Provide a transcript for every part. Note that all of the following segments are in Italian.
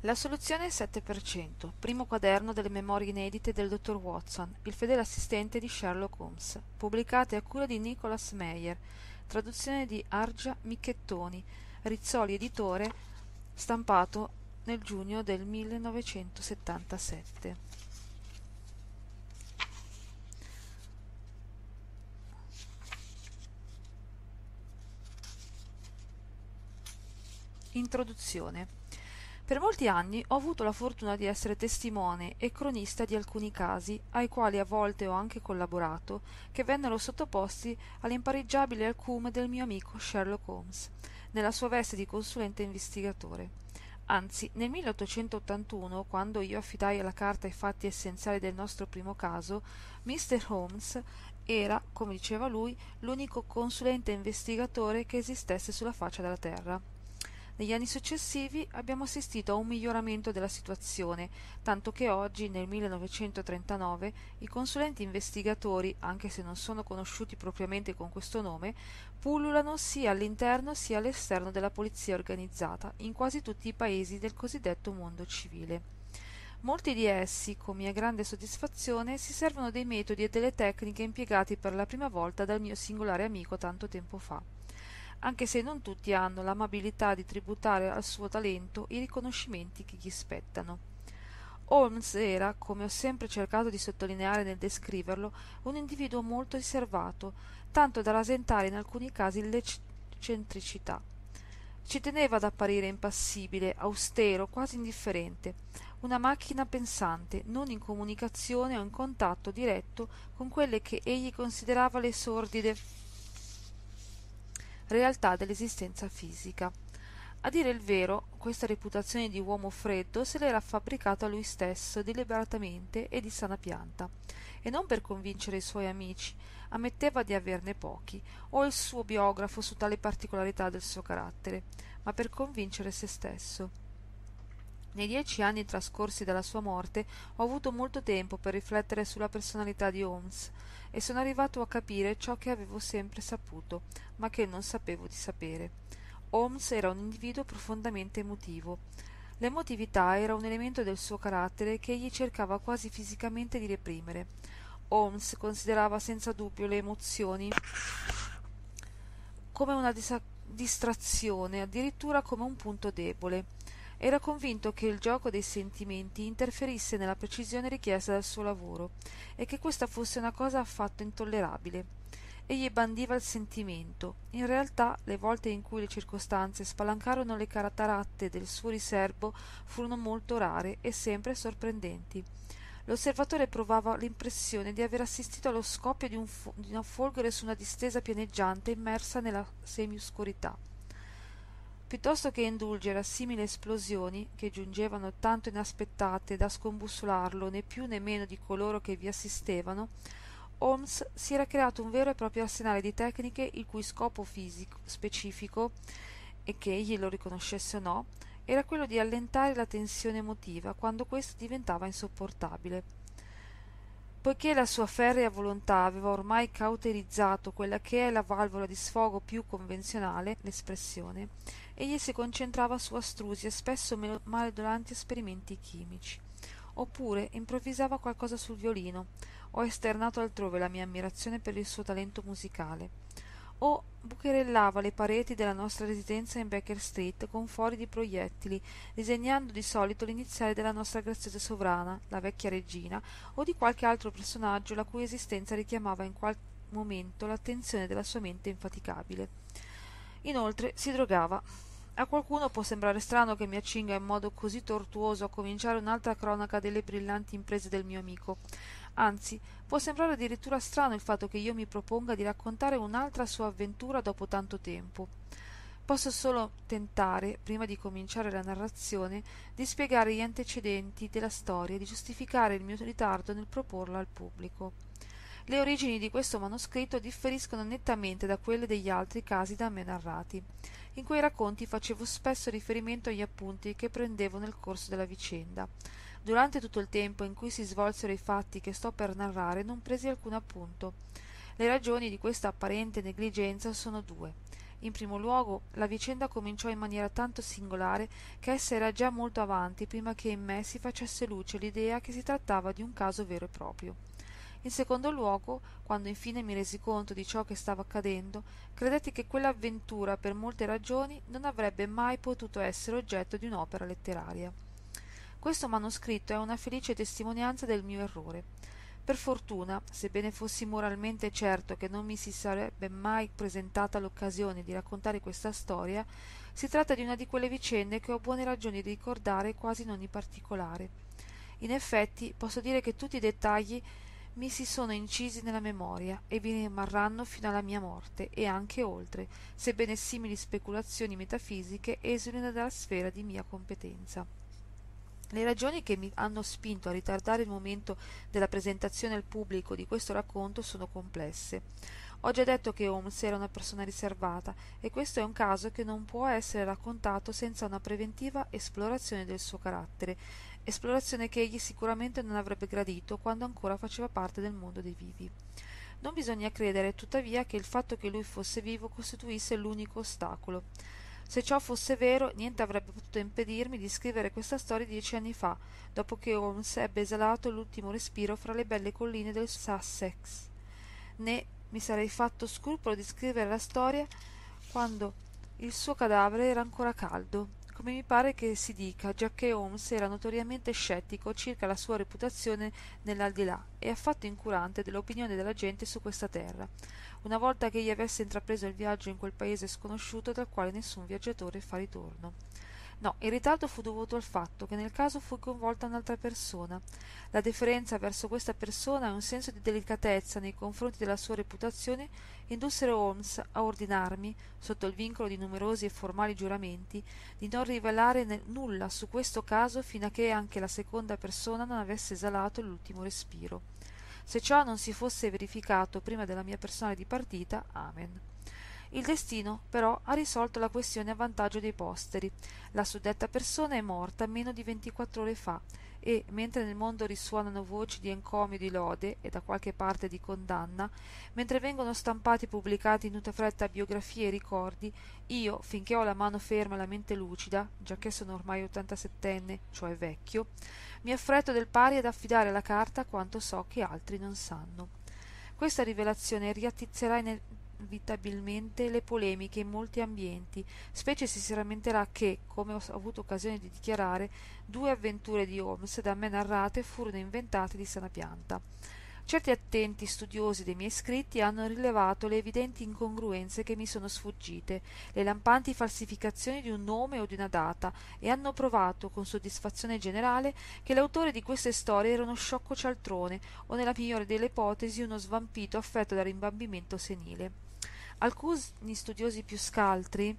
La soluzione è 7%, primo quaderno delle memorie inedite del dottor Watson, il fedele assistente di Sherlock Holmes, pubblicate a cura di Nicholas Meyer, traduzione di Argia Micchettoni, Rizzoli editore, stampato nel giugno del 1977. Introduzione. Per molti anni ho avuto la fortuna di essere testimone e cronista di alcuni casi, ai quali a volte ho anche collaborato, che vennero sottoposti all'impareggiabile alcume del mio amico Sherlock Holmes, nella sua veste di consulente investigatore. Anzi, nel 1881, quando io affidai alla carta i fatti essenziali del nostro primo caso, Mr. Holmes era, come diceva lui, l'unico consulente investigatore che esistesse sulla faccia della terra. Negli anni successivi abbiamo assistito a un miglioramento della situazione, tanto che oggi, nel 1939, i consulenti investigatori, anche se non sono conosciuti propriamente con questo nome, pullulano sia all'interno sia all'esterno della polizia organizzata, in quasi tutti i paesi del cosiddetto mondo civile. Molti di essi, con mia grande soddisfazione, si servono dei metodi e delle tecniche impiegati per la prima volta dal mio singolare amico tanto tempo fa, anche se non tutti hanno l'amabilità di tributare al suo talento i riconoscimenti che gli spettano. Holmes era, come ho sempre cercato di sottolineare nel descriverlo, un individuo molto riservato, tanto da rasentare in alcuni casi l'eccentricità. Ci teneva ad apparire impassibile, austero, quasi indifferente, una macchina pensante, non in comunicazione o in contatto diretto con quelle che egli considerava le sordide realtà dell'esistenza fisica. A dire il vero, questa reputazione di uomo freddo se l'era fabbricata lui stesso deliberatamente e di sana pianta, e non per convincere i suoi amici, ammetteva di averne pochi, o il suo biografo su tale particolarità del suo carattere, ma per convincere se stesso. Nei 10 anni trascorsi dalla sua morte ho avuto molto tempo per riflettere sulla personalità di Holmes e sono arrivato a capire ciò che avevo sempre saputo, ma che non sapevo di sapere. Holmes era un individuo profondamente emotivo. L'emotività era un elemento del suo carattere che egli cercava quasi fisicamente di reprimere. Holmes considerava senza dubbio le emozioni come una distrazione, addirittura come un punto debole. Era convinto che il gioco dei sentimenti interferisse nella precisione richiesta dal suo lavoro e che questa fosse una cosa affatto intollerabile. Egli bandiva il sentimento. In realtà, le volte in cui le circostanze spalancarono le cataratte del suo riserbo furono molto rare e sempre sorprendenti. L'osservatore provava l'impressione di aver assistito allo scoppio di una folgore su una distesa pianeggiante immersa nella semioscurità. Piuttosto che indulgere a simili esplosioni, che giungevano tanto inaspettate da scombussolarlo né più né meno di coloro che vi assistevano, Holmes si era creato un vero e proprio arsenale di tecniche il cui scopo fisico specifico, e che egli lo riconoscesse o no, era quello di allentare la tensione emotiva quando questa diventava insopportabile. Poiché la sua ferrea volontà aveva ormai cauterizzato quella che è la valvola di sfogo più convenzionale, l'espressione, egli si concentrava su astrusi e spesso maledolanti esperimenti chimici. Oppure improvvisava qualcosa sul violino, ho esternato altrove la mia ammirazione per il suo talento musicale, o bucherellava le pareti della nostra residenza in Baker Street con fori di proiettili, disegnando di solito l'iniziale della nostra graziosa sovrana, la vecchia regina, o di qualche altro personaggio la cui esistenza richiamava in qual momento l'attenzione della sua mente infaticabile. Inoltre si drogava. A qualcuno può sembrare strano che mi accinga in modo così tortuoso a cominciare un'altra cronaca delle brillanti imprese del mio amico. Anzi, può sembrare addirittura strano il fatto che io mi proponga di raccontare un'altra sua avventura dopo tanto tempo. Posso solo tentare, prima di cominciare la narrazione, di spiegare gli antecedenti della storia e di giustificare il mio ritardo nel proporla al pubblico. Le origini di questo manoscritto differiscono nettamente da quelle degli altri casi da me narrati. In quei racconti facevo spesso riferimento agli appunti che prendevo nel corso della vicenda. Durante tutto il tempo in cui si svolsero i fatti che sto per narrare non presi alcun appunto. Le ragioni di questa apparente negligenza sono due. In primo luogo, la vicenda cominciò in maniera tanto singolare che essa era già molto avanti prima che in me si facesse luce l'idea che si trattava di un caso vero e proprio. In secondo luogo, quando infine mi resi conto di ciò che stava accadendo, credetti che quell'avventura, per molte ragioni, non avrebbe mai potuto essere oggetto di un'opera letteraria. Questo manoscritto è una felice testimonianza del mio errore. Per fortuna, sebbene fossi moralmente certo che non mi si sarebbe mai presentata l'occasione di raccontare questa storia, si tratta di una di quelle vicende che ho buone ragioni di ricordare quasi in ogni particolare. In effetti, posso dire che tutti i dettagli mi si sono incisi nella memoria e vi rimarranno fino alla mia morte e anche oltre, sebbene simili speculazioni metafisiche esulino dalla sfera di mia competenza. Le ragioni che mi hanno spinto a ritardare il momento della presentazione al pubblico di questo racconto sono complesse. Ho già detto che Holmes era una persona riservata e questo è un caso che non può essere raccontato senza una preventiva esplorazione del suo carattere, esplorazione che egli sicuramente non avrebbe gradito quando ancora faceva parte del mondo dei vivi. Non bisogna credere, tuttavia, che il fatto che lui fosse vivo costituisse l'unico ostacolo. Se ciò fosse vero, niente avrebbe potuto impedirmi di scrivere questa storia 10 anni fa, dopo che Holmes ebbe esalato l'ultimo respiro fra le belle colline del Sussex. Né mi sarei fatto scrupolo di scrivere la storia quando il suo cadavere era ancora caldo, come mi pare che si dica, giacché Holmes era notoriamente scettico circa la sua reputazione nell'aldilà e affatto incurante dell'opinione della gente su questa terra, una volta che egli avesse intrapreso il viaggio in quel paese sconosciuto dal quale nessun viaggiatore fa ritorno. No, il ritardo fu dovuto al fatto che nel caso fu coinvolta un'altra persona. La deferenza verso questa persona e un senso di delicatezza nei confronti della sua reputazione indussero Holmes a ordinarmi, sotto il vincolo di numerosi e formali giuramenti, di non rivelare nulla su questo caso fino a che anche la seconda persona non avesse esalato l'ultimo respiro. Se ciò non si fosse verificato prima della mia personale dipartita, amen. Il destino, però, ha risolto la questione a vantaggio dei posteri. La suddetta persona è morta meno di 24 ore fa e, mentre nel mondo risuonano voci di encomio e di lode e da qualche parte di condanna, mentre vengono stampati e pubblicati in tutta fretta biografie e ricordi, io, finché ho la mano ferma e la mente lucida, giacché sono ormai 87enne, cioè vecchio, mi affretto del pari ad affidare alla carta quanto so che altri non sanno. Questa rivelazione riattizzerà inevitabilmente le polemiche in molti ambienti, specie se si rammenterà che, come ho avuto occasione di dichiarare, 2 avventure di Holmes da me narrate furono inventate di sana pianta. Certi attenti studiosi dei miei scritti hanno rilevato le evidenti incongruenze che mi sono sfuggite, le lampanti falsificazioni di un nome o di una data, e hanno provato, con soddisfazione generale, che l'autore di queste storie era uno sciocco cialtrone o, nella migliore delle ipotesi, uno svampito affetto da rimbambimento senile. Alcuni studiosi più scaltri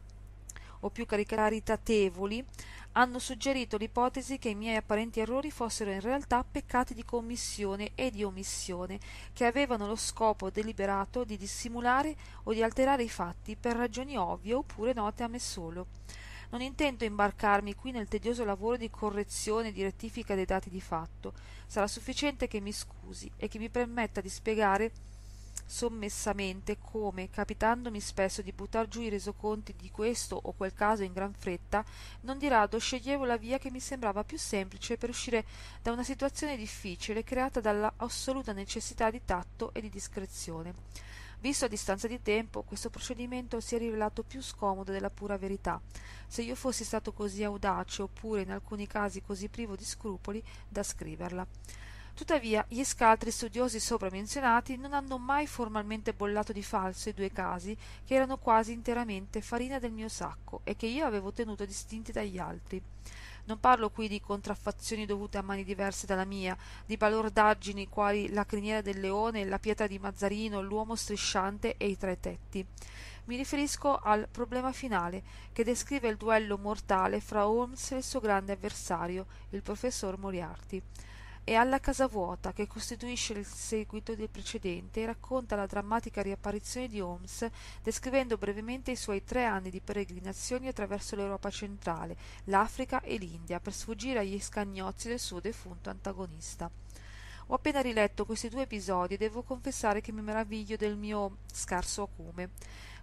o più caritatevoli hanno suggerito l'ipotesi che i miei apparenti errori fossero in realtà peccati di commissione e di omissione, che avevano lo scopo deliberato di dissimulare o di alterare i fatti per ragioni ovvie oppure note a me solo. Non intendo imbarcarmi qui nel tedioso lavoro di correzione e di rettifica dei dati di fatto. Sarà sufficiente che mi scusi e che mi permetta di spiegare sommessamente come, capitandomi spesso di buttar giù i resoconti di questo o quel caso in gran fretta, non di rado sceglievo la via che mi sembrava più semplice per uscire da una situazione difficile creata dalla assoluta necessità di tatto e di discrezione. Visto a distanza di tempo, questo procedimento si è rivelato più scomodo della pura verità. Se io fossi stato così audace, oppure in alcuni casi così privo di scrupoli, da scriverla. Tuttavia, gli scaltri studiosi sopra menzionati non hanno mai formalmente bollato di falso i 2 casi che erano quasi interamente farina del mio sacco e che io avevo tenuto distinti dagli altri. Non parlo qui di contraffazioni dovute a mani diverse dalla mia, di balordaggini quali la criniera del leone, la pietra di Mazzarino, l'uomo strisciante e i 3 tetti. Mi riferisco al problema finale, che descrive il duello mortale fra Holmes e il suo grande avversario, il professor Moriarty, e alla casa vuota, che costituisce il seguito del precedente e racconta la drammatica riapparizione di Holmes, descrivendo brevemente i suoi 3 anni di peregrinazioni attraverso l'Europa centrale, l'Africa e l'India, per sfuggire agli scagnozzi del suo defunto antagonista. Ho appena riletto questi 2 episodi e devo confessare che mi meraviglio del mio scarso acume.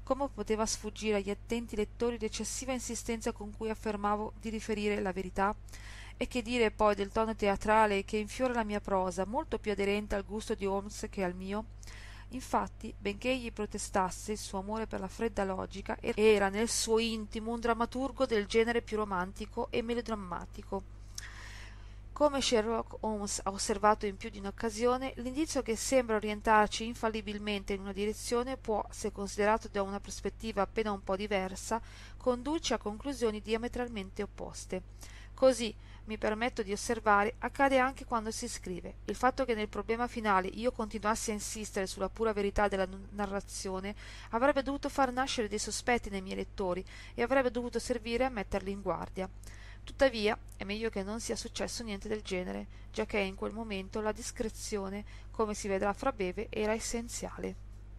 Come poteva sfuggire agli attenti lettori l'eccessiva insistenza con cui affermavo di riferire la verità? E che dire poi del tono teatrale che infiora la mia prosa, molto più aderente al gusto di Holmes che al mio? Infatti, benché egli protestasse il suo amore per la fredda logica, era nel suo intimo un drammaturgo del genere più romantico e melodrammatico. Come Sherlock Holmes ha osservato in più di un'occasione, l'indizio che sembra orientarci infallibilmente in una direzione può, se considerato da una prospettiva appena un po' diversa, condurci a conclusioni diametralmente opposte. Così, mi permetto di osservare, accade anche quando si scrive. Il fatto che nel problema finale io continuassi a insistere sulla pura verità della narrazione avrebbe dovuto far nascere dei sospetti nei miei lettori e avrebbe dovuto servire a metterli in guardia. Tuttavia, è meglio che non sia successo niente del genere, giacché in quel momento la discrezione, come si vedrà fra breve, era essenziale.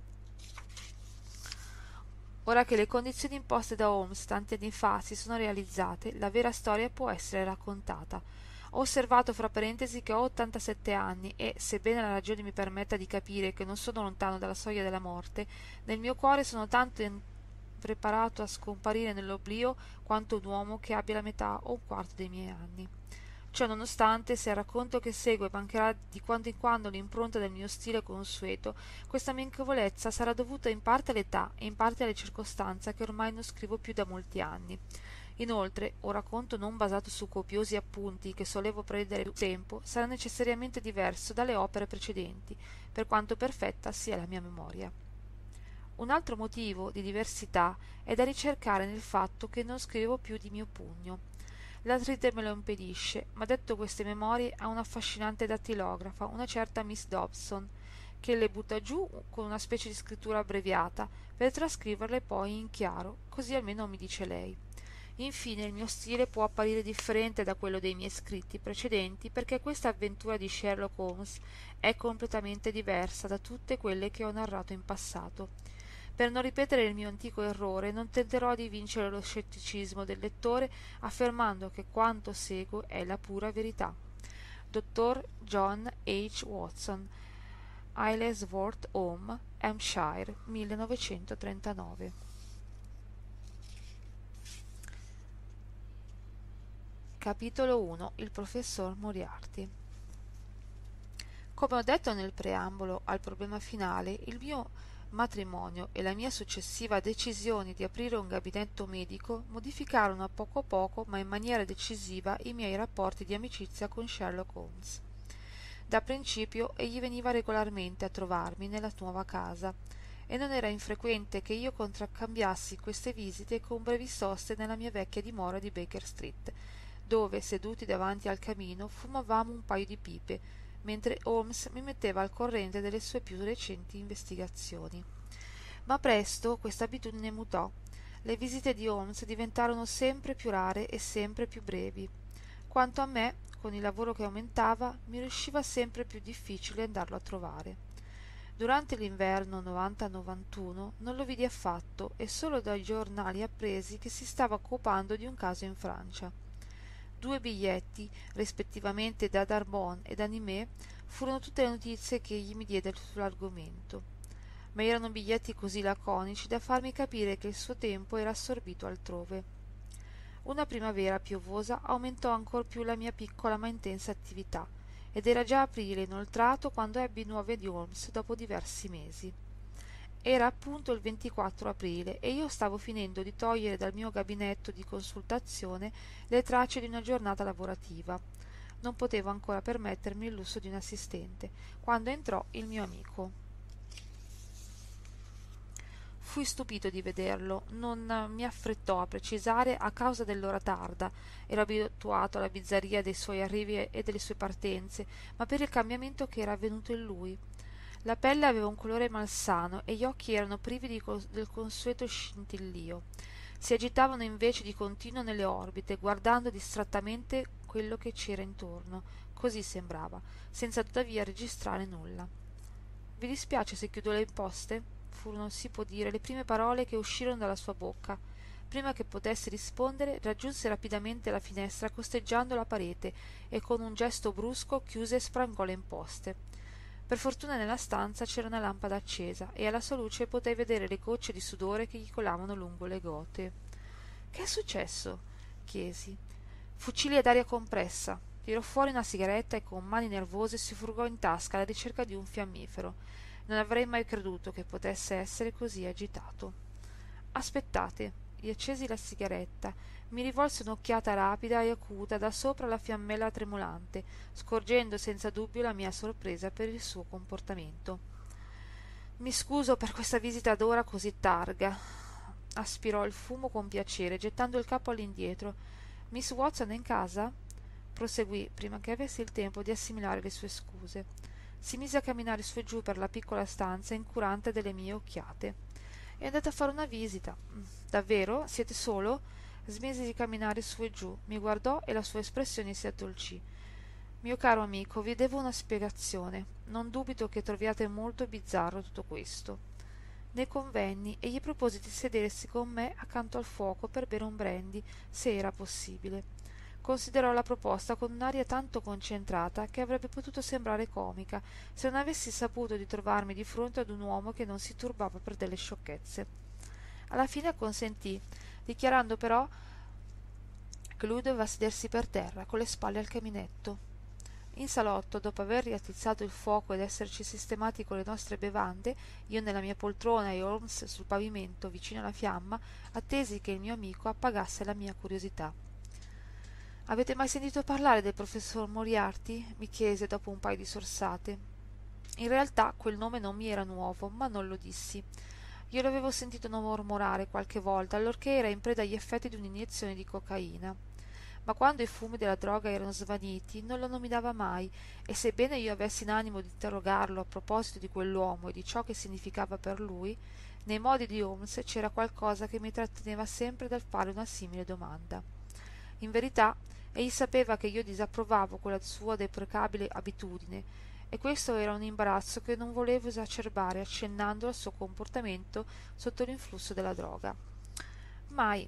Ora che le condizioni imposte da Holmes tanti anni fa si sono realizzate, la vera storia può essere raccontata. Ho osservato fra parentesi che ho 87 anni e, sebbene la ragione mi permetta di capire che non sono lontano dalla soglia della morte, nel mio cuore sono tanto preparato a scomparire nell'oblio quanto un uomo che abbia la metà o un quarto dei miei anni. Ciò nonostante, se al racconto che segue mancherà di quando in quando l'impronta del mio stile consueto, questa mia amichevolezza sarà dovuta in parte all'età e in parte alle circostanze che ormai non scrivo più da molti anni. Inoltre, un racconto non basato su copiosi appunti che solevo prendere più tempo sarà necessariamente diverso dalle opere precedenti, per quanto perfetta sia la mia memoria. Un altro motivo di diversità è da ricercare nel fatto che non scrivo più di mio pugno. L'artrite me lo impedisce, ma detto queste memorie ha un'affascinante dattilografa, una certa Miss Dobson, che le butta giù con una specie di scrittura abbreviata per trascriverle poi in chiaro, così almeno mi dice lei. Infine il mio stile può apparire differente da quello dei miei scritti precedenti perché questa avventura di Sherlock Holmes è completamente diversa da tutte quelle che ho narrato in passato. Per non ripetere il mio antico errore, non tenterò di vincere lo scetticismo del lettore affermando che quanto seguo è la pura verità. Dottor John H. Watson, Aylesworth Home, Hampshire, 1939. Capitolo 1. Il professor Moriarty. Come ho detto nel preambolo al problema finale, il mio matrimonio e la mia successiva decisione di aprire un gabinetto medico modificarono a poco, ma in maniera decisiva, i miei rapporti di amicizia con Sherlock Holmes. Da principio egli veniva regolarmente a trovarmi nella nuova casa, e non era infrequente che io contraccambiassi queste visite con brevi soste nella mia vecchia dimora di Baker Street, dove, seduti davanti al camino, fumavamo un paio di pipe, mentre Holmes mi metteva al corrente delle sue più recenti investigazioni. Ma presto questa abitudine mutò. Le visite di Holmes diventarono sempre più rare e sempre più brevi. Quanto a me, con il lavoro che aumentava, mi riusciva sempre più difficile andarlo a trovare. Durante l'inverno 90-91 non lo vidi affatto e solo dai giornali appresi che si stava occupando di un caso in Francia. 2 biglietti, rispettivamente da Narbonne e da Nîmes, furono tutte le notizie che egli mi diede sull'argomento, ma erano biglietti così laconici da farmi capire che il suo tempo era assorbito altrove. Una primavera piovosa aumentò ancor più la mia piccola ma intensa attività, ed era già aprile inoltrato quando ebbi nuove di Holmes dopo diversi mesi. Era appunto il 24 aprile e io stavo finendo di togliere dal mio gabinetto di consultazione le tracce di una giornata lavorativa. Non potevo ancora permettermi il lusso di un assistente, quando entrò il mio amico. Fui stupito di vederlo, non mi affrettò a precisare a causa dell'ora tarda, ero abituato alla bizzarria dei suoi arrivi e delle sue partenze, ma per il cambiamento che era avvenuto in lui. La pelle aveva un colore malsano e gli occhi erano privi del consueto scintillio. Si agitavano invece di continuo nelle orbite, guardando distrattamente quello che c'era intorno, così sembrava, senza tuttavia registrare nulla. «Vi dispiace se chiudo le imposte?» furono, si può dire, le prime parole che uscirono dalla sua bocca. Prima che potesse rispondere, raggiunse rapidamente la finestra costeggiando la parete e con un gesto brusco chiuse e sprangò le imposte. Per fortuna nella stanza c'era una lampada accesa e alla sua luce potei vedere le gocce di sudore che gli colavano lungo le gote. «Che è successo?» chiesi. «Fucili ad aria compressa». Tirò fuori una sigaretta e con mani nervose si frugò in tasca alla ricerca di un fiammifero. Non avrei mai creduto che potesse essere così agitato. «Aspettate». Gli accesi la sigaretta, mi rivolse un'occhiata rapida e acuta da sopra la fiammella tremolante, scorgendo senza dubbio la mia sorpresa per il suo comportamento. «Mi scuso per questa visita d'ora così targa». Aspirò il fumo con piacere, gettando il capo all'indietro. «Miss Watson è in casa?» Proseguì, prima che avessi il tempo di assimilare le sue scuse. Si mise a camminare su e giù per la piccola stanza, incurante delle mie occhiate. «È andata a fare una visita». «Davvero? Siete solo?» Smise di camminare su e giù, mi guardò e la sua espressione si addolcì. «Mio caro amico, vi devo una spiegazione. Non dubito che troviate molto bizzarro tutto questo». Ne convenni e gli proposi di sedersi con me accanto al fuoco per bere un brandy, se era possibile. Considerò la proposta con un'aria tanto concentrata che avrebbe potuto sembrare comica se non avessi saputo di trovarmi di fronte ad un uomo che non si turbava per delle sciocchezze. Alla fine acconsentì, dichiarando però che lui doveva sedersi per terra, con le spalle al caminetto. In salotto, dopo aver riattizzato il fuoco ed esserci sistemati con le nostre bevande, io nella mia poltrona e Holmes sul pavimento vicino alla fiamma, attesi che il mio amico appagasse la mia curiosità. «Avete mai sentito parlare del professor Moriarty?» mi chiese dopo un paio di sorsate. In realtà quel nome non mi era nuovo, ma non lo dissi. Io l'avevo sentito mormorare qualche volta allorché era in preda agli effetti di un'iniezione di cocaina. Ma quando i fumi della droga erano svaniti non lo nominava mai, e sebbene io avessi in animo di interrogarlo a proposito di quell'uomo e di ciò che significava per lui, nei modi di Holmes c'era qualcosa che mi tratteneva sempre dal fare una simile domanda. In verità, egli sapeva che io disapprovavo quella sua deprecabile abitudine, e questo era un imbarazzo che non volevo esacerbare accennando al suo comportamento sotto l'influsso della droga. Mai.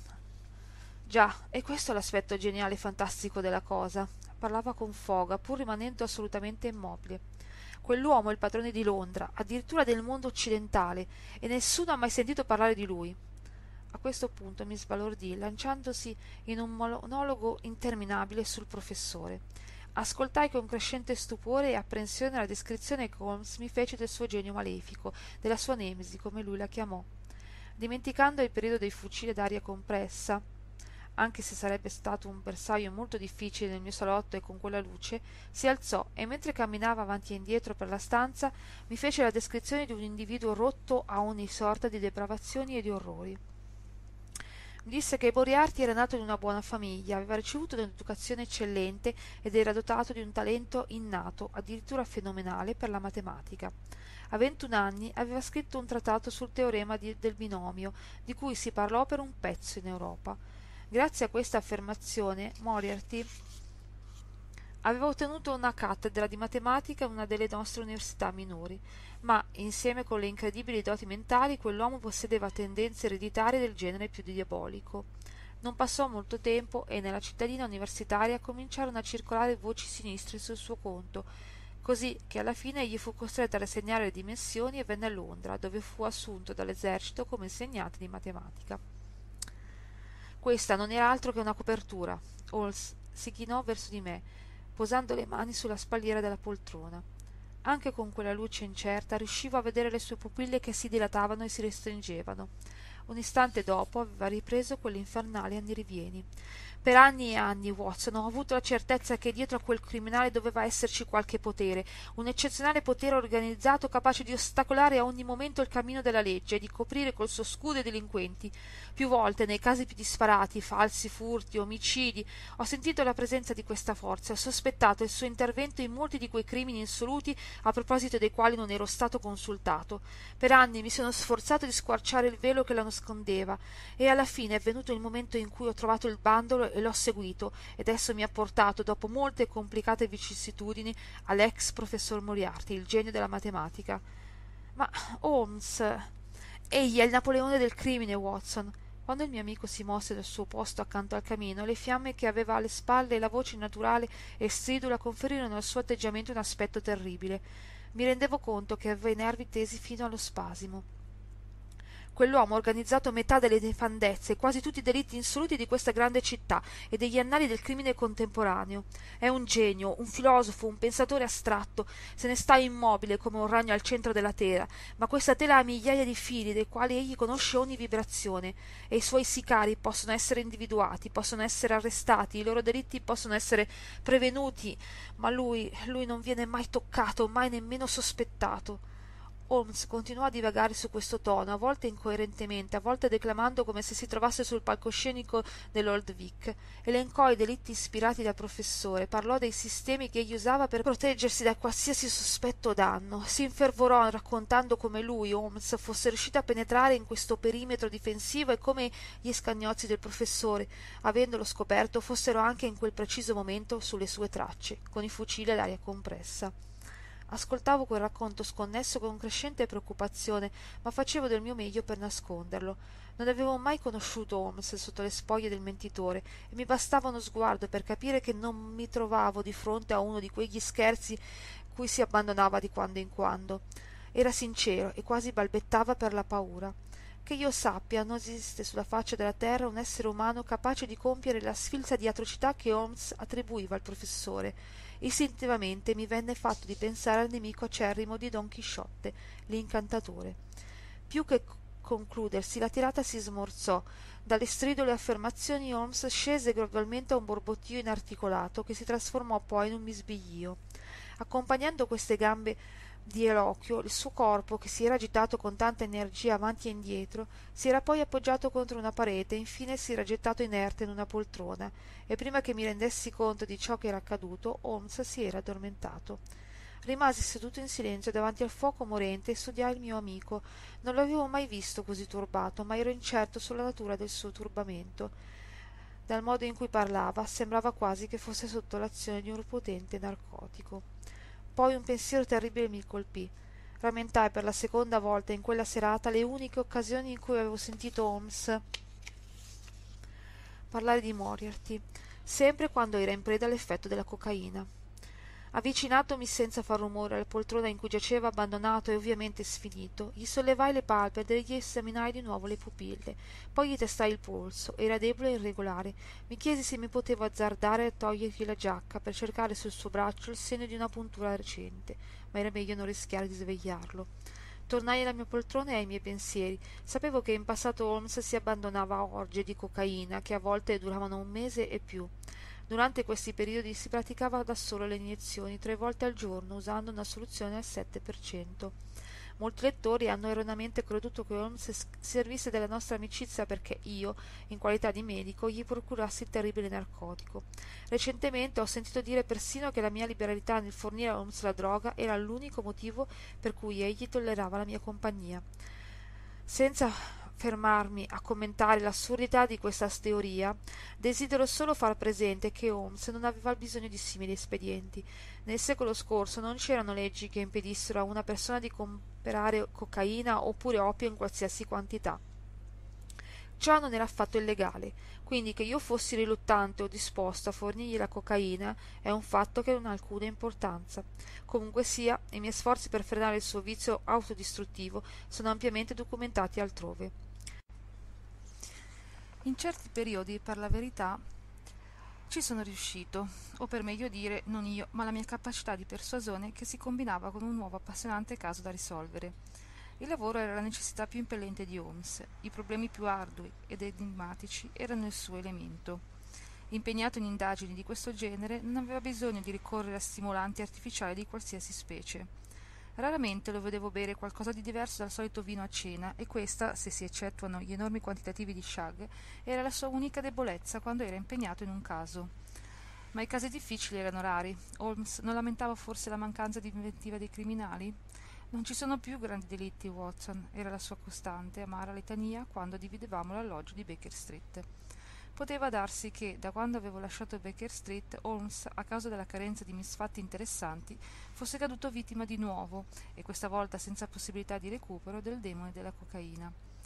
Già, e questo è l'aspetto geniale e fantastico della cosa. Parlava con foga, pur rimanendo assolutamente immobile. Quell'uomo è il padrone di Londra, addirittura del mondo occidentale, e nessuno ha mai sentito parlare di lui. A questo punto mi sbalordì, lanciandosi in un monologo interminabile sul professore. Ascoltai con crescente stupore e apprensione la descrizione che Holmes mi fece del suo genio malefico, della sua nemesi, come lui la chiamò. Dimenticando il periodo dei fucili ad aria compressa, anche se sarebbe stato un bersaglio molto difficile nel mio salotto e con quella luce, si alzò e mentre camminava avanti e indietro per la stanza mi fece la descrizione di un individuo rotto a ogni sorta di depravazioni e di orrori. Mi disse che Moriarty era nato in una buona famiglia, aveva ricevuto un'educazione eccellente ed era dotato di un talento innato, addirittura fenomenale, per la matematica. A 21 anni aveva scritto un trattato sul teorema del binomio, di cui si parlò per un pezzo in Europa. Grazie a questa affermazione, Moriarty aveva ottenuto una cattedra di matematica in una delle nostre università minori, ma, insieme con le incredibili doti mentali, quell'uomo possedeva tendenze ereditarie del genere più diabolico. Non passò molto tempo e nella cittadina universitaria cominciarono a circolare voci sinistre sul suo conto, così che alla fine egli fu costretto a rassegnare le dimissioni e venne a Londra, dove fu assunto dall'esercito come insegnante di matematica. Questa non era altro che una copertura. Holmes si chinò verso di me, posando le mani sulla spalliera della poltrona. Anche con quella luce incerta riuscivo a vedere le sue pupille che si dilatavano e si restringevano. Un istante dopo aveva ripreso quell'infernale andirivieni. Per anni e anni, Watson, ho avuto la certezza che dietro a quel criminale doveva esserci qualche potere, un eccezionale potere organizzato capace di ostacolare a ogni momento il cammino della legge e di coprire col suo scudo i delinquenti. Più volte, nei casi più disparati, falsi furti, omicidi, ho sentito la presenza di questa forza e ho sospettato il suo intervento in molti di quei crimini insoluti a proposito dei quali non ero stato consultato. Per anni mi sono sforzato di squarciare il velo che la nascondeva e alla fine è venuto il momento in cui ho trovato il bandolo e l'ho seguito ed esso mi ha portato, dopo molte e complicate vicissitudini, all'ex professor Moriarty, il genio della matematica. Ma Holmes, egli è il Napoleone del crimine, Watson. Quando il mio amico si mosse dal suo posto accanto al camino, le fiamme che aveva alle spalle e la voce naturale e stridula conferirono al suo atteggiamento un aspetto terribile. Mi rendevo conto che aveva i nervi tesi fino allo spasimo. Quell'uomo ha organizzato metà delle nefandezze e quasi tutti i delitti insoluti di questa grande città e degli annali del crimine contemporaneo. È un genio, un filosofo, un pensatore astratto. Se ne sta immobile come un ragno al centro della tela, ma questa tela ha migliaia di fili dei quali egli conosce ogni vibrazione, e i suoi sicari possono essere individuati, possono essere arrestati, i loro delitti possono essere prevenuti, ma lui non viene mai toccato, mai nemmeno sospettato. Holmes continuò a divagare su questo tono, a volte incoerentemente, a volte declamando come se si trovasse sul palcoscenico dell'Old Vic. Elencò i delitti ispirati dal professore, parlò dei sistemi che egli usava per proteggersi da qualsiasi sospetto o danno. Si infervorò raccontando come lui, Holmes, fosse riuscito a penetrare in questo perimetro difensivo e come gli scagnozzi del professore, avendolo scoperto, fossero anche in quel preciso momento sulle sue tracce, con i fucili all'aria compressa. Ascoltavo quel racconto sconnesso con crescente preoccupazione, ma facevo del mio meglio per nasconderlo. Non avevo mai conosciuto Holmes sotto le spoglie del mentitore e mi bastava uno sguardo per capire che non mi trovavo di fronte a uno di quegli scherzi cui si abbandonava di quando in quando. Era sincero e quasi balbettava per la paura. Che io sappia, non esiste sulla faccia della terra un essere umano capace di compiere la sfilza di atrocità che Holmes attribuiva al professore. Istintivamente mi venne fatto di pensare al nemico acerrimo di Don Chisciotte, l'incantatore. Più che concludersi, la tirata si smorzò. Dalle stridole affermazioni Holmes scese gradualmente a un borbottio inarticolato che si trasformò poi in un bisbiglio. Accompagnando queste gambe di eloquio, il suo corpo, che si era agitato con tanta energia avanti e indietro, si era poi appoggiato contro una parete e infine si era gettato inerte in una poltrona, e prima che mi rendessi conto di ciò che era accaduto, Holmes si era addormentato. Rimasi seduto in silenzio davanti al fuoco morente e studiai il mio amico. Non l'avevo mai visto così turbato, ma ero incerto sulla natura del suo turbamento. Dal modo in cui parlava, sembrava quasi che fosse sotto l'azione di un potente narcotico. Poi un pensiero terribile mi colpì. Rammentai per la seconda volta in quella serata le uniche occasioni in cui avevo sentito Holmes parlare di Moriarty, sempre quando era in preda all'effetto della cocaina. Avvicinatomi senza far rumore alla poltrona in cui giaceva abbandonato e ovviamente sfinito, gli sollevai le palpebre e gli esaminai di nuovo le pupille. Poi gli testai il polso, era debole e irregolare. Mi chiesi se mi potevo azzardare a togliergli la giacca per cercare sul suo braccio il segno di una puntura recente, ma era meglio non rischiare di svegliarlo. Tornai alla mia poltrona e ai miei pensieri. Sapevo che in passato Holmes si abbandonava a orge di cocaina che a volte duravano un mese e più. Durante questi periodi si praticava da solo le iniezioni 3 volte al giorno usando una soluzione al 7%. Molti lettori hanno erroneamente creduto che Holmes si servisse della nostra amicizia perché io, in qualità di medico, gli procurassi il terribile narcotico. Recentemente ho sentito dire persino che la mia liberalità nel fornire a Holmes la droga era l'unico motivo per cui egli tollerava la mia compagnia. Senza fermarmi a commentare l'assurdità di questa teoria, desidero solo far presente che Holmes non aveva bisogno di simili espedienti. Nel secolo scorso non c'erano leggi che impedissero a una persona di comprare cocaina oppure opio in qualsiasi quantità. Ciò non era affatto illegale, quindi che io fossi riluttante o disposto a fornirgli la cocaina è un fatto che non ha alcuna importanza. Comunque sia, i miei sforzi per frenare il suo vizio autodistruttivo sono ampiamente documentati altrove. In certi periodi, per la verità, ci sono riuscito, o per meglio dire, non io, ma la mia capacità di persuasione che si combinava con un nuovo appassionante caso da risolvere. Il lavoro era la necessità più impellente di Holmes, i problemi più ardui ed enigmatici erano il suo elemento. Impegnato in indagini di questo genere, non aveva bisogno di ricorrere a stimolanti artificiali di qualsiasi specie. Raramente lo vedevo bere qualcosa di diverso dal solito vino a cena, e questa, se si eccettuano gli enormi quantitativi di shag, era la sua unica debolezza quando era impegnato in un caso. Ma i casi difficili erano rari. Holmes non lamentava forse la mancanza di inventiva dei criminali? Non ci sono più grandi delitti, Watson, era la sua costante, amara litania quando dividevamo l'alloggio di Baker Street. Poteva darsi che, da quando avevo lasciato Baker Street, Holmes, a causa della carenza di misfatti interessanti, fosse caduto vittima di nuovo, e questa volta senza possibilità di recupero, del demone della cocaina.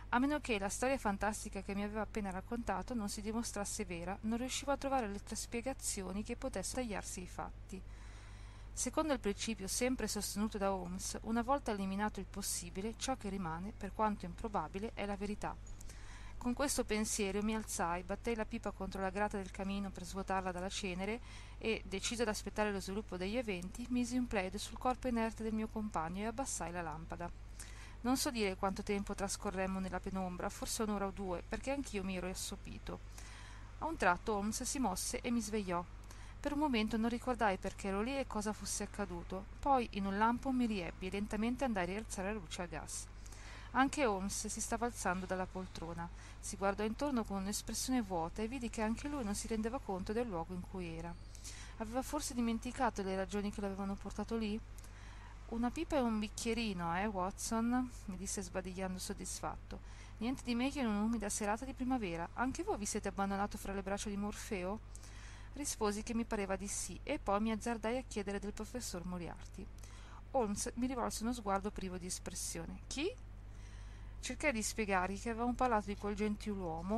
A meno che la storia fantastica che mi aveva appena raccontato non si dimostrasse vera, non riuscivo a trovare le spiegazioni che potessero tagliarsi i fatti. Secondo il principio sempre sostenuto da Holmes, una volta eliminato il possibile, ciò che rimane, per quanto improbabile, è la verità. Con questo pensiero mi alzai, battei la pipa contro la grata del camino per svuotarla dalla cenere e, deciso ad aspettare lo sviluppo degli eventi, misi un plaid sul corpo inerte del mio compagno e abbassai la lampada. Non so dire quanto tempo trascorremmo nella penombra, forse un'ora o due, perché anch'io mi ero assopito. A un tratto Holmes si mosse e mi svegliò. Per un momento non ricordai perché ero lì e cosa fosse accaduto. Poi, in un lampo, mi riebbi e lentamente andai a rialzare la luce a gas. Anche Holmes si stava alzando dalla poltrona. Si guardò intorno con un'espressione vuota e vidi che anche lui non si rendeva conto del luogo in cui era. Aveva forse dimenticato le ragioni che l'avevano portato lì? Una pipa e un bicchierino, Watson? Mi disse sbadigliando soddisfatto. Niente di meglio in un'umida serata di primavera. Anche voi vi siete abbandonato fra le braccia di Morfeo? Risposi che mi pareva di sì, e poi mi azzardai a chiedere del professor Moriarty. Holmes mi rivolse uno sguardo privo di espressione. Chi? Cercai di spiegargli che avevamo parlato di quel gentiluomo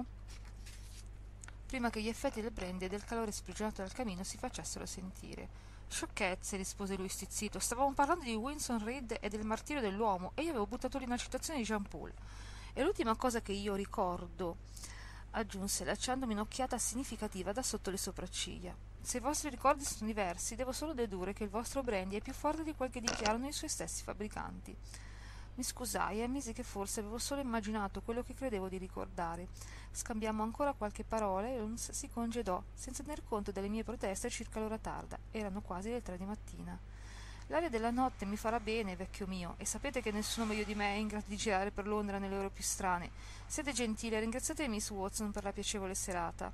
prima che gli effetti del brandy e del calore sprigionato dal camino si facessero sentire. Sciocchezze, rispose lui stizzito. Stavamo parlando di Winston Reed e del martirio dell'uomo, e io avevo buttato lì una citazione di Jean Paul. È l'ultima cosa che io ricordo, aggiunse, lanciandomi un'occhiata significativa da sotto le sopracciglia. Se i vostri ricordi sono diversi, devo solo dedurre che il vostro brandy è più forte di quel che dichiarano i suoi stessi fabbricanti. Mi scusai e ammisi che forse avevo solo immaginato quello che credevo di ricordare. Scambiammo ancora qualche parola e Holmes si congedò, senza tener conto delle mie proteste circa l'ora tarda. Erano quasi le 3 di mattina. L'aria della notte mi farà bene, vecchio mio, e sapete che nessuno meglio di me è in grado di girare per Londra nelle ore più strane. Siete gentili e ringraziate Miss Watson per la piacevole serata.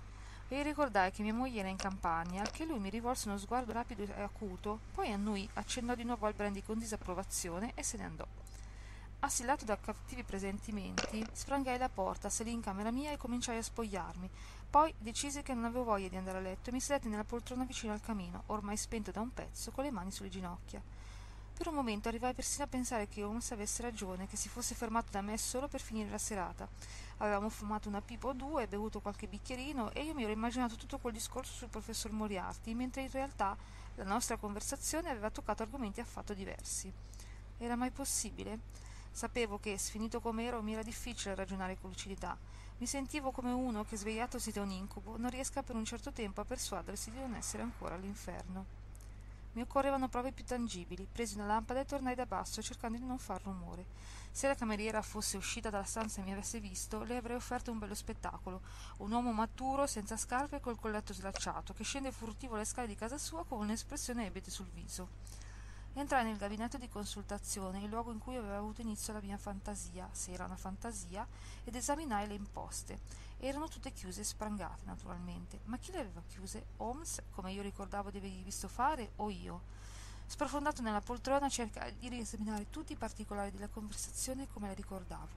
E ricordai che mia moglie era in campagna, al che lui mi rivolse uno sguardo rapido e acuto, poi annui, accennò di nuovo al brandy con disapprovazione e se ne andò. Assillato da cattivi presentimenti, sprangai la porta, salii in camera mia e cominciai a spogliarmi. Poi decisi che non avevo voglia di andare a letto e mi sedetti nella poltrona vicino al camino, ormai spento da un pezzo, con le mani sulle ginocchia. Per un momento arrivai persino a pensare che Holmes avesse ragione, che si fosse fermato da me solo per finire la serata. Avevamo fumato una pipa o due, bevuto qualche bicchierino e io mi ero immaginato tutto quel discorso sul professor Moriarty, mentre in realtà la nostra conversazione aveva toccato argomenti affatto diversi. Era mai possibile? Sapevo che, sfinito com'ero, mi era difficile ragionare con lucidità. Mi sentivo come uno che, svegliatosi da un incubo, non riesca per un certo tempo a persuadersi di non essere ancora all'inferno. Mi occorrevano prove più tangibili. Presi una lampada e tornai da basso, cercando di non far rumore. Se la cameriera fosse uscita dalla stanza e mi avesse visto, le avrei offerto un bello spettacolo. Un uomo maturo, senza scarpe e col colletto slacciato, che scende furtivo le scale di casa sua con un'espressione ebete sul viso. Entrai nel gabinetto di consultazione, il luogo in cui aveva avuto inizio la mia fantasia, se era una fantasia, ed esaminai le imposte. Erano tutte chiuse e sprangate, naturalmente. Ma chi le aveva chiuse? Holmes, come io ricordavo di avergli visto fare, o io? Sprofondato nella poltrona, cercai di riesaminare tutti i particolari della conversazione come la ricordavo,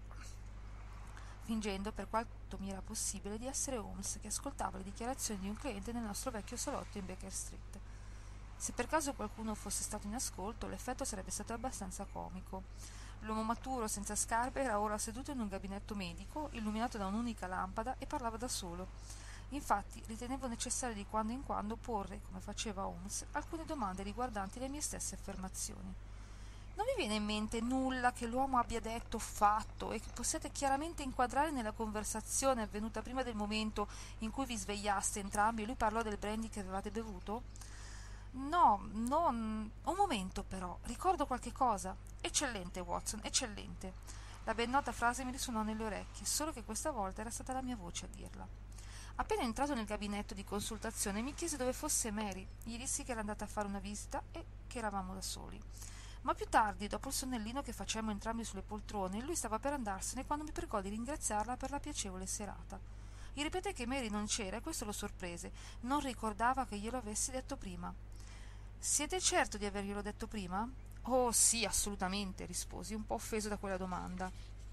fingendo, per quanto mi era possibile, di essere Holmes che ascoltava le dichiarazioni di un cliente nel nostro vecchio salotto in Baker Street. Se per caso qualcuno fosse stato in ascolto, l'effetto sarebbe stato abbastanza comico. L'uomo maturo, senza scarpe, era ora seduto in un gabinetto medico, illuminato da un'unica lampada, e parlava da solo. Infatti, ritenevo necessario di quando in quando porre, come faceva Holmes, alcune domande riguardanti le mie stesse affermazioni. Non vi viene in mente nulla che l'uomo abbia detto o fatto e che possiate chiaramente inquadrare nella conversazione avvenuta prima del momento in cui vi svegliaste entrambi e lui parlò del brandy che avevate bevuto? No, non... Un momento però, ricordo qualche cosa. Eccellente, Watson, eccellente. La ben nota frase mi risuonò nelle orecchie, solo che questa volta era stata la mia voce a dirla. Appena entrato nel gabinetto di consultazione mi chiese dove fosse Mary. Gli dissi che era andata a fare una visita e che eravamo da soli. Ma più tardi, dopo il sonnellino che facemmo entrambi sulle poltrone, lui stava per andarsene quando mi pregò di ringraziarla per la piacevole serata. Gli ripeté che Mary non c'era e questo lo sorprese. Non ricordava che glielo avessi detto prima. Siete certo di averglielo detto prima? Oh sì, assolutamente, risposi, un po' offeso da quella domanda.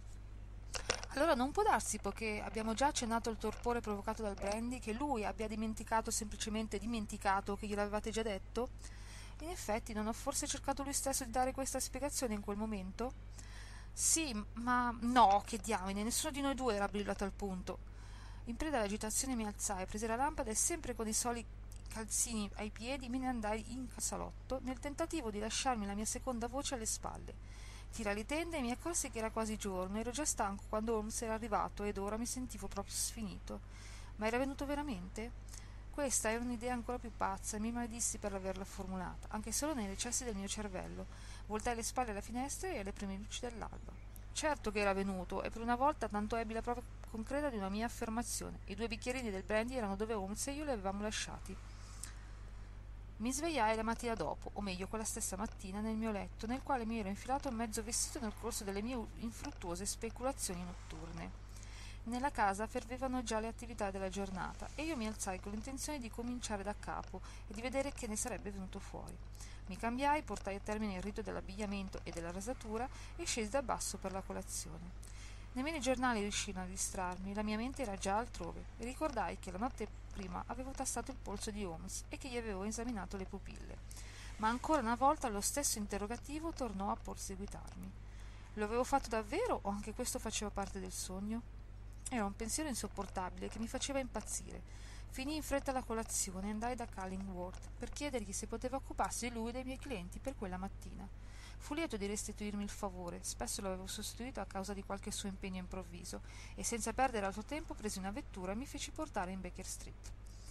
Allora non può darsi, poiché abbiamo già accennato al torpore provocato dal brandy, che lui abbia semplicemente dimenticato che gliel'avevate già detto? In effetti, non ho forse cercato lui stesso di dare questa spiegazione in quel momento? Sì, ma no, che diamine, nessuno di noi due era brillato al punto. In preda all'agitazione mi alzai, presi la lampada e sempre con i soliti calzini ai piedi me ne andai in salotto nel tentativo di lasciarmi la mia seconda voce alle spalle. Tirai le tende e mi accorsi che era quasi giorno, ero già stanco quando Holmes era arrivato ed ora mi sentivo proprio sfinito. Ma era venuto veramente? Questa era un'idea ancora più pazza e mi maledissi per averla formulata, anche solo nei recessi del mio cervello. Voltai le spalle alla finestra e alle prime luci dell'alba. Certo che era venuto, e per una volta tanto ebbi la prova concreta di una mia affermazione. I 2 bicchierini del brandy erano dove Holmes e io li avevamo lasciati. Mi svegliai la mattina dopo, o meglio quella stessa mattina, nel mio letto, nel quale mi ero infilato mezzo vestito nel corso delle mie infruttuose speculazioni notturne. Nella casa fervevano già le attività della giornata e io mi alzai con l'intenzione di cominciare da capo e di vedere che ne sarebbe venuto fuori. Mi cambiai, portai a termine il rito dell'abbigliamento e della rasatura e scesi dal basso per la colazione. Nemmeno i giornali riuscirono a distrarmi, la mia mente era già altrove e ricordai che la notte prima avevo tastato il polso di Holmes e che gli avevo esaminato le pupille. Ma ancora una volta lo stesso interrogativo tornò a perseguitarmi. Lo avevo fatto davvero o anche questo faceva parte del sogno? Era un pensiero insopportabile che mi faceva impazzire. Finii in fretta la colazione e andai da Cullingworth per chiedergli se poteva occuparsi lui dei miei clienti per quella mattina. Fu lieto di restituirmi il favore, spesso lo avevo sostituito a causa di qualche suo impegno improvviso, e senza perdere altro tempo presi una vettura e mi feci portare in Baker Street.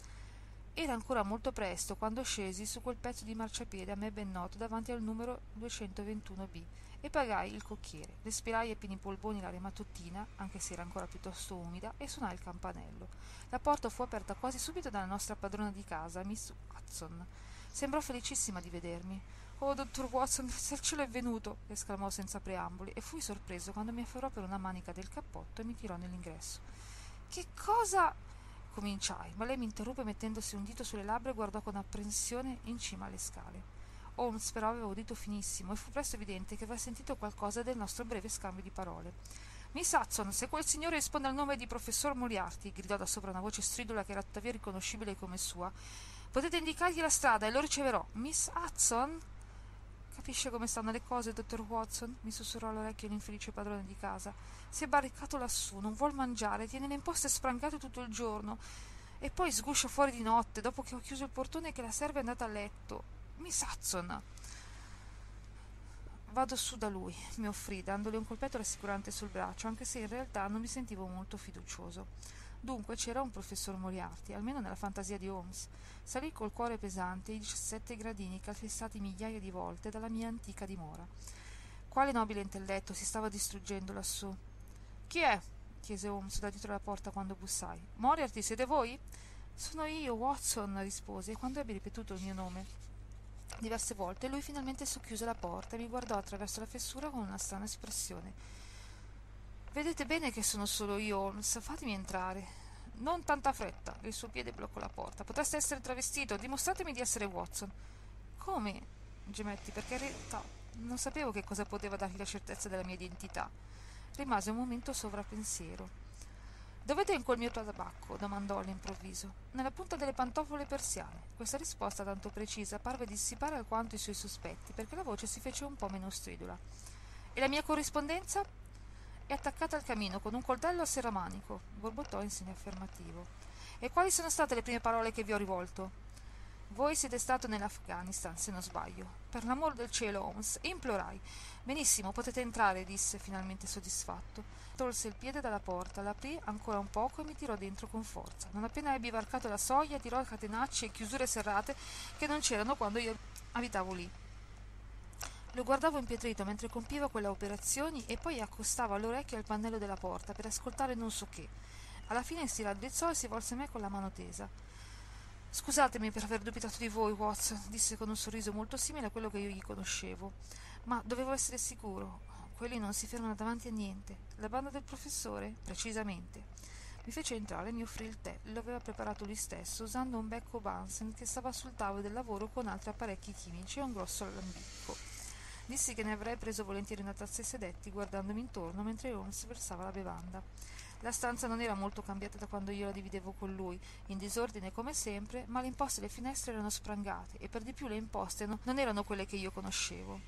Era ancora molto presto quando scesi su quel pezzo di marciapiede a me ben noto davanti al numero 221B e pagai il cocchiere. Respirai a pieni polmoni l'aria mattutina, anche se era ancora piuttosto umida, e suonai il campanello. La porta fu aperta quasi subito dalla nostra padrona di casa, Miss Watson. Sembrò felicissima di vedermi. «Oh, dottor Watson, grazie al cielo è venuto!» esclamò senza preamboli, e fui sorpreso quando mi afferrò per una manica del cappotto e mi tirò nell'ingresso. «Che cosa?» cominciai, ma lei mi interruppe mettendosi un dito sulle labbra e guardò con apprensione in cima alle scale. Holmes però aveva udito finissimo e fu presto evidente che aveva sentito qualcosa del nostro breve scambio di parole. «Miss Hudson, se quel signore risponde al nome di professor Moriarty», gridò da sopra una voce stridula che era tuttavia riconoscibile come sua, «potete indicargli la strada e lo riceverò». «Miss Hudson?» «Capisce come stanno le cose, dottor Watson?» mi sussurrò all'orecchio l'infelice padrone di casa. «Si è barricato lassù, non vuol mangiare, tiene le imposte sprancate tutto il giorno e poi sguscia fuori di notte, dopo che ho chiuso il portone e che la serva è andata a letto. Miss Hudson!» «Vado su da lui», mi offrì, dandole un colpetto rassicurante sul braccio, anche se in realtà non mi sentivo molto fiducioso. Dunque c'era un professor Moriarty, almeno nella fantasia di Holmes. Salì col cuore pesante i 17 gradini calpestati migliaia di volte dalla mia antica dimora. Quale nobile intelletto si stava distruggendo lassù? «Chi è?» chiese Holmes da dietro la porta quando bussai. «Moriarty, siete voi?» «Sono io, Watson», risposi, e quando ebbe ripetuto il mio nome diverse volte lui finalmente socchiuse la porta e mi guardò attraverso la fessura con una strana espressione. «Vedete bene che sono solo io, Holmes, fatemi entrare». «Non tanta fretta», il suo piede bloccò la porta. «Potreste essere travestito, dimostratemi di essere Watson». «Come?» gemetti, perché in realtà non sapevo che cosa poteva dargli la certezza della mia identità. Rimase un momento sovrappensiero. «Dov'è in quel mio tabacco?» domandò all'improvviso. «Nella punta delle pantofole persiane». Questa risposta tanto precisa parve dissipare alquanto i suoi sospetti, perché la voce si fece un po' meno stridula. «E la mia corrispondenza?» «È attaccata al camino con un coltello a serramanico», borbottò in segno affermativo. «E quali sono state le prime parole che vi ho rivolto?» «Voi siete stato nell'Afghanistan, se non sbaglio». «Per l'amor del cielo, Holmes!» implorai. «Benissimo, potete entrare», disse, finalmente soddisfatto. Tolse il piede dalla porta, l'aprì ancora un poco e mi tirò dentro con forza. Non appena ebbi varcato la soglia, tirò catenacci e chiusure serrate che non c'erano quando io abitavo lì. Lo guardavo impietrito mentre compiva quelle operazioni e poi accostava l'orecchio al pannello della porta per ascoltare non so che. Alla fine si raddrizzò e si volse a me con la mano tesa. «Scusatemi per aver dubitato di voi, Watson», disse con un sorriso molto simile a quello che io gli conoscevo, «ma dovevo essere sicuro. Quelli non si fermano davanti a niente. La banda del professore?» «Precisamente». Mi fece entrare e mi offrì il tè. Lo aveva preparato lui stesso, usando un becco Bunsen che stava sul tavolo del lavoro con altri apparecchi chimici e un grosso alambicco. Dissi che ne avrei preso volentieri una tazza e sedetti, guardandomi intorno mentre Holmes versava la bevanda. La stanza non era molto cambiata da quando io la dividevo con lui, in disordine come sempre, ma le imposte e le finestre erano sprangate, e per di più le imposte non erano quelle che io conoscevo.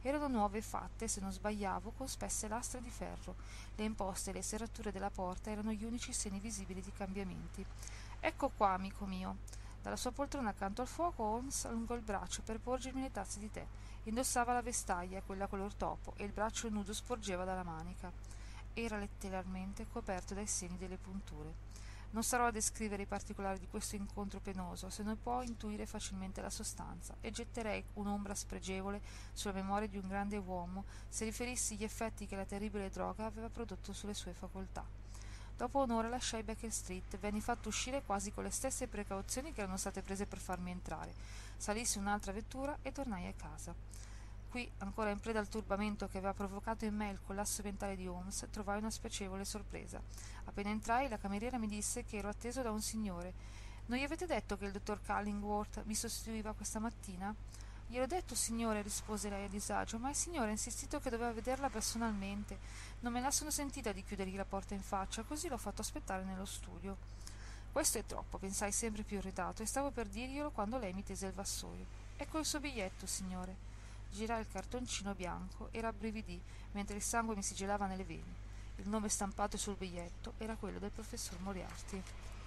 Erano nuove e fatte, se non sbagliavo, con spesse lastre di ferro. Le imposte e le serrature della porta erano gli unici segni visibili di cambiamenti. «Ecco qua, amico mio!» Dalla sua poltrona accanto al fuoco Holmes allungò il braccio per porgermi le tazze di tè. Indossava la vestaglia, quella color topo, e il braccio nudo sporgeva dalla manica. Era letteralmente coperto dai segni delle punture. Non starò a descrivere i particolari di questo incontro penoso, se ne può intuire facilmente la sostanza, e getterei un'ombra spregevole sulla memoria di un grande uomo se riferissi gli effetti che la terribile droga aveva prodotto sulle sue facoltà. Dopo un'ora lasciai Baker Street, venni fatto uscire quasi con le stesse precauzioni che erano state prese per farmi entrare. Salissi un'altra vettura e tornai a casa. Qui, ancora in preda al turbamento che aveva provocato in me il collasso mentale di Holmes, trovai una spiacevole sorpresa. Appena entrai, la cameriera mi disse che ero atteso da un signore. «Non gli avete detto che il dottor Cullingworth mi sostituiva questa mattina?» «Gliel'ho detto, signore», rispose lei a disagio, «ma il signore ha insistito che doveva vederla personalmente. Non me la sono sentita di chiudergli la porta in faccia, così l'ho fatto aspettare nello studio». «Questo è troppo», pensai sempre più irritato, e stavo per dirglielo quando lei mi tese il vassoio. «Ecco il suo biglietto, signore». Girai il cartoncino bianco e rabbrividì, mentre il sangue mi si gelava nelle vene. Il nome stampato sul biglietto era quello del professor Moriarty.